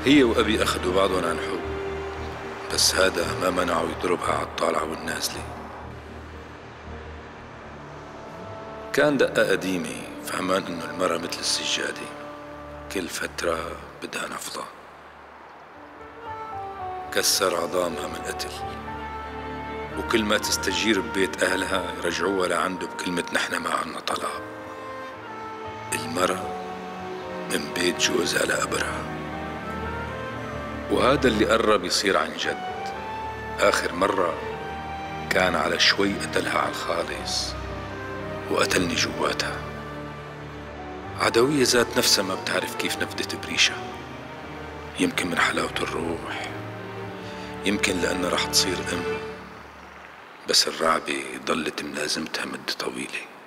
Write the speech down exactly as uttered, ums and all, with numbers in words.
هي وأبي أخذوا بعضهم عن حب، بس هذا ما منعه يضربها على الطالعة والنازلة. كان دقة قديمة، فهمان إنه المرأة مثل السجادة، كل فترة بدها نفضة. كسر عظامها من القتل، وكل ما تستجير ببيت أهلها يرجعوها لعنده بكلمة نحن ما عنا طلاق. المرأة من بيت جوزها لقبرها، وهذا اللي قرب يصير عن جد. آخر مرة كان على شوي قتلها على الخالص، وقتلني جواتها. عدوية ذات نفسها ما بتعرف كيف نفدت بريشة، يمكن من حلاوة الروح، يمكن لأنها رح تصير أم، بس الرعبة ضلت ملازمتها مدة طويلة.